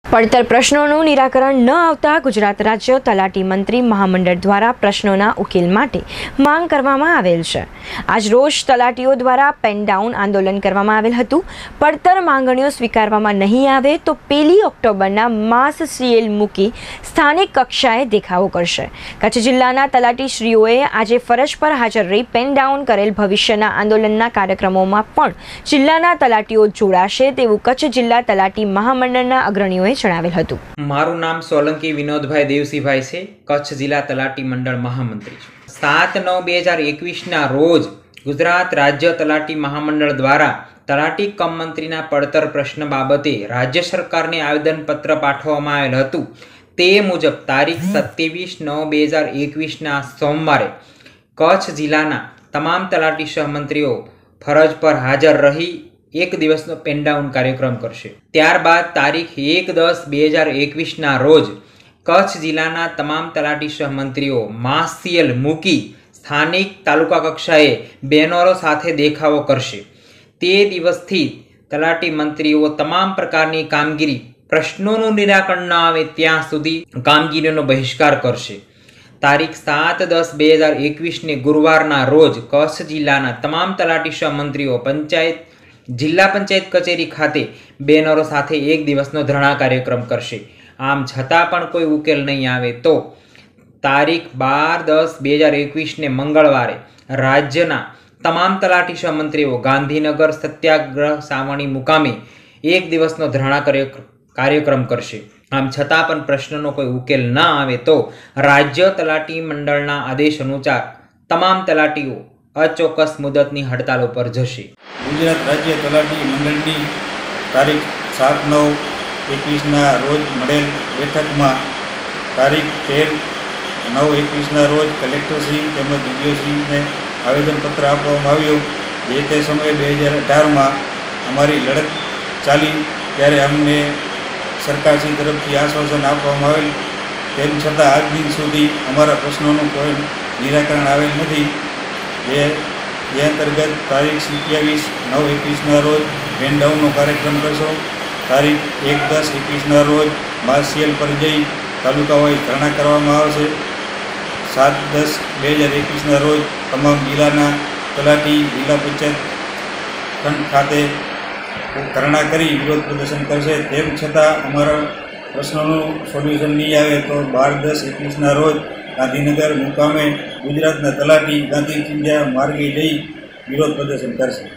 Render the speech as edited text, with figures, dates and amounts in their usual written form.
પડતર પ્રશ્નોનું નિરાકરણ ન આવતા ગુજરાત રાજ્ય તલાટી મંત્રી મહામંડળ દ્વારા પ્રશ્નોના ઉકેલ માટે માંગ કરવામાં આવેલ છે। આજ રોજ તલાટીઓ દ્વારા પેન ડાઉન આંદોલન કરવામાં આવેલ હતું। પડતર માંગણીઓ સ્વીકારવામાં નહીં આવે તો 1 ઓક્ટોબરના માસ સીએલ મૂકી સ્થાનિક કક્ષાએ દેખાવો કરશે। કચ્છ જિલ્લાના તલાટીશ્રીઓએ આજે ફરજ પર હાજર રહી પેન ડાઉન કરેલ ભવિષ્યના આંદોલનના કાર્યક્રમોમાં પણ જિલ્લાના તલાટીઓ જોડાશે તેવું કચ્છ જિલ્લા તલાટી મહામંડળના અગ્રણીઓએ જણાવેલ હતું। મારું નામ સોલંકી વિનોદભાઈ દેવસીભાઈ છે, કચ્છ જિલ્લા તલાટી મંડળ મહામંત્રી છું। 7/9/2021ના રોજ ગુજરાત રાજ્ય તલાટી મહામંડળ દ્વારા તલાટી કમ મંત્રીના પડતર પ્રશ્ન બાબતે રાજ્ય સરકારને આવેદનપત્ર પાઠવવામાં આવેલ હતું। તે મુજબ તારીખ 27/9/2021ના સોમવારે કચ્છ જિલ્લાના તમામ તલાટી સહમંત્રીઓ ફરજ પર હાજર રહી એક દિવસનો પેન ડાઉન કાર્યક્રમ કરશે। ત્યારબાદ તારીખ 1/10/2021ના રોજ કચ્છ જિલ્લાના તમામ તલાટી સહમંત્રીઓ માસ સીએલ મૂકી સ્થાનિક તાલુકા કક્ષાએ બેનરો સાથે દેખાવો કરશે। તે દિવસથી તલાટી મંત્રીઓ તમામ પ્રકારની કામગીરી પ્રશ્નોનું નિરાકરણ ન આવે ત્યાં સુધી કામગીરીનો બહિષ્કાર કરશે। તારીખ 7/10/2021ને ગુરુવારના રોજ કચ્છ જિલ્લાના તમામ તલાટી સહમંત્રીઓ જિલ્લા પંચાયત કચેરી ખાતે બેનરો સાથે એક દિવસનો ધરણા કાર્યક્રમ કરશે। આમ છતાં પણ કોઈ ઉકેલ નહીં આવે તો તારીખ 12/10/2021ને મંગળવારે રાજ્યના તમામ તલાટી સહમંત્રીઓ ગાંધીનગર સત્યાગ્રહ સાવણી મુકામે એક દિવસનો ધરણા કાર્યક્રમ કરશે। આમ છતાં પણ પ્રશ્નનો કોઈ ઉકેલ ન આવે તો રાજ્ય તલાટી મંડળના આદેશ અનુસાર તમામ તલાટીઓ અચોક્કસ મુદતની હડતાલ ઉપર જશે। ગુજરાત રાજ્ય તલાટી મંડળની તારીખ 7/9/21ના રોજ મળેલ બેઠકમાં તારીખ 13/9/21ના રોજ કલેક્ટરશ્રી તેમજ ડીડીઓશ્રીને આવેદનપત્ર આપવામાં આવ્યું। જે તે સમયે 2018માં અમારી લડત ચાલી ત્યારે અમને સરકારશ્રી તરફથી આશ્વાસન આપવામાં આવેલ, તેમ છતાં આજ દિન સુધી અમારા પ્રશ્નોનું કોઈ નિરાકરણ આવેલ નથી। જે અંતર્ગત તારીખ 27/9/21ના રોજ પેન ડાઉનનો કાર્યક્રમ કરશો। તારીખ 1/10/21ના રોજ માસ સીએલ પર જઈ તાલુકા વાઇઝ ધરણા કરવામાં આવશે। 7/10/2021ના રોજ તમામ જિલ્લાના તલાટી જિલ્લા પંચાયત ખંડ ખાતે ધરણા કરી વિરોધ પ્રદર્શન કરશે। તેમ છતાં અમારા પ્રશ્નોનું સોલ્યુશન નહીં આવે તો 12/10/21ના રોજ ગાંધીનગર મુકામે ગુજરાતના તલાટી ગાંધી ચિંધ્યા માર્ગે જઈ વિરોધ પ્રદર્શન કરશે।